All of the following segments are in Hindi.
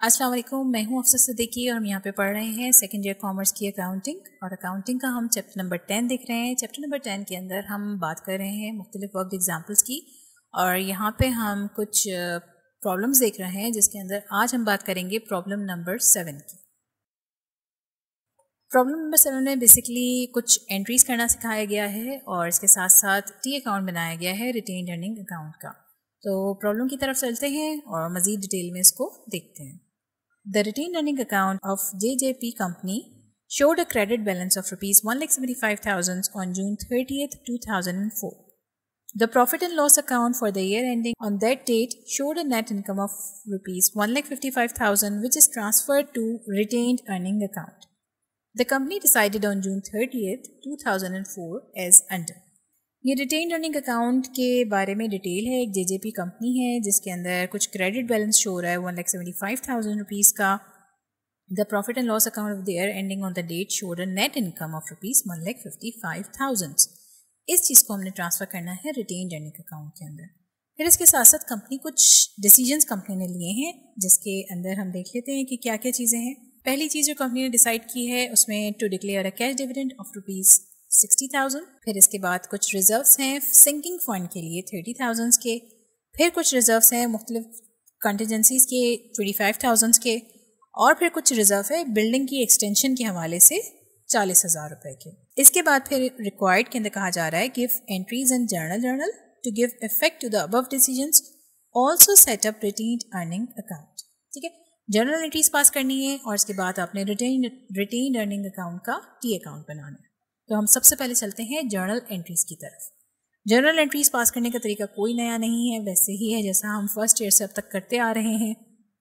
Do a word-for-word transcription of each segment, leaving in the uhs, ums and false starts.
अस्सलाम वालेकुम, मैं हूं अफसर सिद्दीकी और हम यहाँ पे पढ़ रहे हैं सेकेंड ईयर कॉमर्स की अकाउंटिंग और अकाउंटिंग का हम चैप्टर नंबर टेन देख रहे हैं। चैप्टर नंबर टेन के अंदर हम बात कर रहे हैं मुख्तलिफ वर्क एग्जाम्पल्स की और यहाँ पे हम कुछ प्रॉब्लम्स देख रहे हैं जिसके अंदर आज हम बात करेंगे प्रॉब्लम नंबर सेवन की। प्रॉब्लम नंबर सेवन में बेसिकली कुछ एंट्रीज करना सिखाया गया है और इसके साथ साथ टी अकाउंट बनाया गया है रिटेन्ड अर्निंग अकाउंट का। तो प्रॉब्लम की तरफ चलते हैं और मज़ीद डिटेल में इसको देखते हैं। The retained earning account of J J P Company showed a credit balance of rupees one lakh seventy-five thousand on June thirtieth, two thousand four. The profit and loss account for the year ending on that date showed a net income of rupees one lakh fifty-five thousand which is transferred to retained earning account. The company decided on June thirtieth, two thousand four as under. ये रिटेन्ड अर्निंग अकाउंट के बारे में डिटेल है। एक जेजेपी कंपनी है जिसके अंदर कुछ क्रेडिट बैलेंस शो हो रहा है one lakh seventy five thousand rupees का। The profit and loss account of the year ending on the date showed a net income of rupees one lakh fifty five thousand. इस चीज़ को हमने ट्रांसफ़र करना है रिटेन्ड अर्निंग अकाउंट के अंदर। फिर इसके साथ साथ कंपनी कुछ डिसीजंस कंपनी ने लिए हैं जिसके अंदर हम देख लेते हैं कि क्या क्या चीज़ें हैं। पहली चीज़ जो कंपनी ने डिसाइड की है उसमें to declare a cash dividend of rupees sixty thousand. फिर इसके बाद कुछ रिजर्व्स हैं सिंकिंग फंड के लिए थर्टी थाउजेंड के। फिर कुछ रिजर्व्स हैं मुख्तलिफ कंटीजेंसीज के ट्वेंटी फाइव थाउजेंड के। और फिर कुछ रिजर्व है बिल्डिंग की एक्सटेंशन के हवाले से चालीस हज़ार रुपये के। इसके बाद फिर रिक्वायर्ड के अंदर कहा जा रहा है give entries in journal journal to give effect to the above decisions, also set up retained earning account. ठीक है, जर्नल एंट्रीज पास करनी है और इसके बाद आपने रिटेन रिटेन्ड अर्निंग अकाउंट का टी अकाउंट बनाना है। तो हम सबसे पहले चलते हैं जर्नल एंट्रीज की तरफ। जर्नल एंट्रीज पास करने का तरीका कोई नया नहीं है, वैसे ही है जैसा हम फर्स्ट ईयर से अब तक करते आ रहे हैं।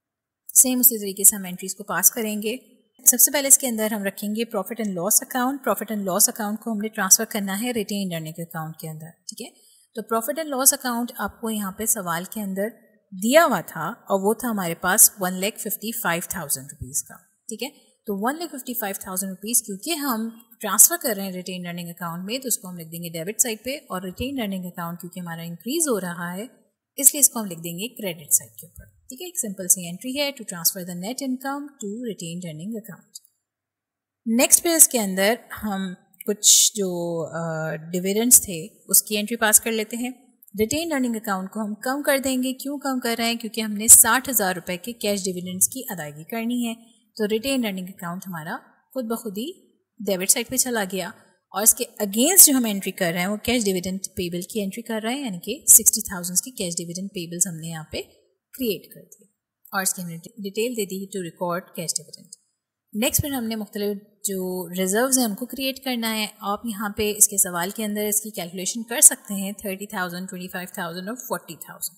सेम उसी तरीके से हम एंट्रीज को पास करेंगे। सबसे पहले इसके अंदर हम रखेंगे profit and loss account. Profit and loss account को हमने ट्रांसफर करना है रिटेन्ड अर्निंग अकाउंट के अंदर। ठीक है, तो प्रॉफिट एंड लॉस अकाउंट आपको यहाँ पे सवाल के अंदर दिया हुआ था और वो था हमारे पास one lakh fifty five thousand rupees का। ठीक है, तो one lakh fifty five thousand rupees क्योंकि हम ट्रांसफ़र कर रहे हैं रिटेन्ड अर्निंग अकाउंट में तो उसको हम लिख देंगे डेबिट साइड पे, और रिटेन्ड अर्निंग अकाउंट क्योंकि हमारा इंक्रीज हो रहा है इसलिए इसको हम लिख देंगे क्रेडिट साइड के ऊपर। ठीक है, एक सिंपल सी एंट्री है to transfer the net income to retained earning account. Next पे इसके अंदर हम कुछ जो डिविडेंड्स थे उसकी एंट्री पास कर लेते हैं। रिटेन्ड अर्निंग अकाउंट को हम कम कर देंगे। क्यों कम कर रहे हैं? क्योंकि हमने साठ हज़ार रुपये के कैश डिविडेंड्स की अदायगी करनी है। तो रिटेन्ड अर्निंग अकाउंट हमारा खुद ब खुद ही डेबिट साइड पे चला गया और इसके अगेंस्ट जो हम एंट्री कर रहे हैं वो कैश डिविडेंड पेबल की एंट्री कर रहे हैं, यानी कि सिक्सटी थाउजेंड की कैश डिविडेंड पेबल्स हमने यहाँ पे क्रिएट कर दिए और इसकी हमने डिटेल दे दी to record cash dividend. Next फिर हमने मुख्तलिफ जो रिजर्व्स हैं उनको क्रिएट करना है। आप यहाँ पे इसके सवाल के अंदर इसकी कैलकुलेशन कर सकते हैं thirty thousand twenty five thousand और फोर्टी थाउजेंड।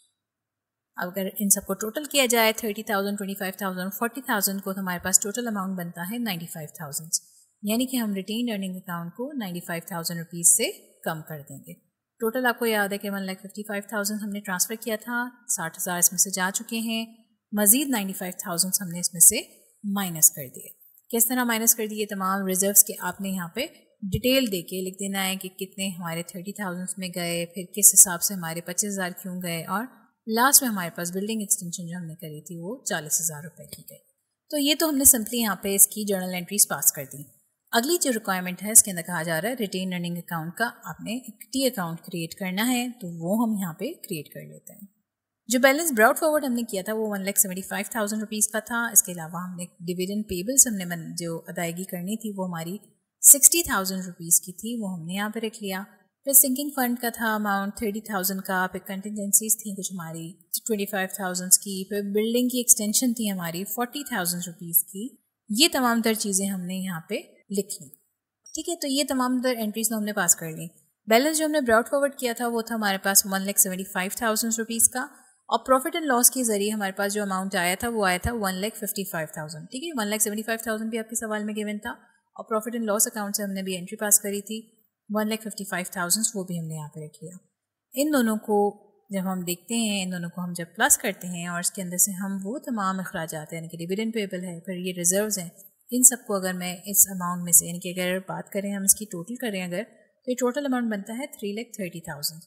अगर इन सबको टोटल किया जाए thirty thousand twenty five thousand forty thousand को, तो हमारे पास टोटल अमाउंट बनता है नाइन्टी फाइव थाउजेंड, यानी कि हम रिटेन्ड अर्निंग अकाउंट को नाइन्टी फाइव थाउजेंड रुपीज़ से कम कर देंगे। टोटल आपको याद है कि one lakh fifty five thousand हमने ट्रांसफ़र किया था, साठ हज़ार इसमें से जा चुके हैं, मज़ीद नाइन्टी फाइव थाउजेंड हमने इसमें से माइनस कर दिए। किस तरह माइनस कर दिए? तमाम रिजर्व्स के आपने यहाँ पे डिटेल दे के लिख देना है कि कितने हमारे थर्टी थाउजेंड में गए, फिर किस हिसाब से हमारे पच्चीस हज़ार क्यों गए, और लास्ट में हमारे पास बिल्डिंग एक्सटेंशन जो हमने करी थी वो चालीस हज़ार रुपये की गई। तो ये तो हमने सिंपली यहाँ पे इसकी जर्नल एंट्रीज पास कर दी। अगली जो रिक्वायरमेंट है इसके अंदर कहा जा रहा है रिटेन अर्निंग अकाउंट का आपने एक टी अकाउंट क्रिएट करना है, तो वो हम यहाँ पे क्रिएट कर लेते हैं। जो बैलेंस ब्रॉड फॉरवर्ड हमने किया था वो one lakh seventy five thousand rupees का था। इसके अलावा हमने डिविडेंड पेबल्स हमने जो अदायगी करनी थी वो हमारी सिक्सटी थाउजेंड रुपीज़ की थी, वो हमने यहाँ पे रख लिया। फिर सिंकिंग फंड का था अमाउंट थर्टी थाउजेंड का, फिर कंटिजेंसीज थी कुछ हमारी ट्वेंटी फाइव थाउजेंड की, फिर बिल्डिंग की एक्सटेंशन थी हमारी फोर्टी थाउजेंड रुपीज़ की। ये तमाम तर चीज़ें हमने यहाँ पे लिख ली। ठीक है, तो ये तमाम तर एंट्रीज तो हमने पास कर ली। बैलेंस जो हमने ब्रॉड फॉरवर्ड किया था वो था हमारे पास one lakh seventy five thousand rupees का, और प्रॉफिट एंड लॉस के जरिए हमारे पास जो अमाउंट आया था वो आया था one lakh fifty five thousand. ठीक है, one lakh seventy five thousand भी आपके सवाल में गिवन था और प्रॉफिट एंड लॉस अकाउंट से हमने भी एंट्री पास करी थी one lakh fifty five thousand, वो भी हमने यहाँ पे रख लिया। इन दोनों को जब हम देखते हैं, इन दोनों को हम जब प्लस करते हैं और इसके अंदर से हम वो तमाम अखराजात यानी कि डिविडेंड पेबल है, फिर ये रिजर्व्स हैं, इन सबको अगर मैं इस अमाउंट में से यानी कि अगर बात करें हम इसकी टोटल करें अगर, तो ये टोटल अमाउंट बनता है three lakh thirty thousand.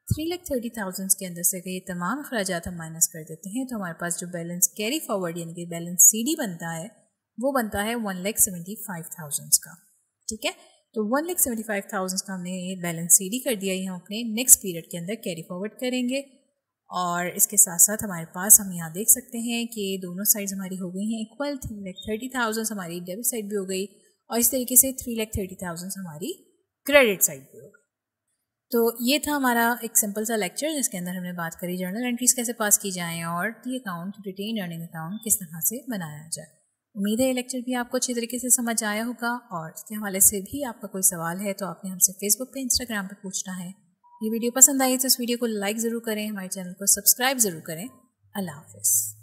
Three lakh thirty thousand के अंदर से अगर ये तमाम अखराजात हम माइनस कर देते हैं तो हमारे पास जो बैलेंस कैरी फॉरवर्ड यानी कि बैलेंस सी डी बनता है वो बनता है one lakh seventy five thousand का। ठीक है, तो one lakh seventy five thousand का हमने ये बैलेंस सी डी कर दिया, ये हम अपने नेक्स्ट पीरियड के अंदर कैरी फॉरवर्ड करेंगे। और इसके साथ साथ हमारे पास हम यहाँ देख सकते हैं कि दोनों साइड्स हमारी हो गई हैं equal. Three lakh thirty thousand हमारी डेबिट साइड भी हो गई और इस तरीके से थ्री लैख थर्टी थाउजेंड हमारी क्रेडिट साइड भी हो गई। तो ये था हमारा एक सिंपल सा लेक्चर जिसके अंदर हमने बात करी जर्नल एंट्रीज कैसे पास की जाएं और T account retained earning account किस तरह से बनाया जाए। उम्मीद है ये लेक्चर भी आपको अच्छी तरीके से समझ आया होगा और इसके हवाले से भी आपका कोई सवाल है तो आपने हमसे फेसबुक पे, इंस्टाग्राम पे पूछना है। ये वीडियो पसंद आई तो इस वीडियो को लाइक ज़रूर करें, हमारे चैनल को सब्सक्राइब ज़रूर करें। अल्लाह हाफ़िज़।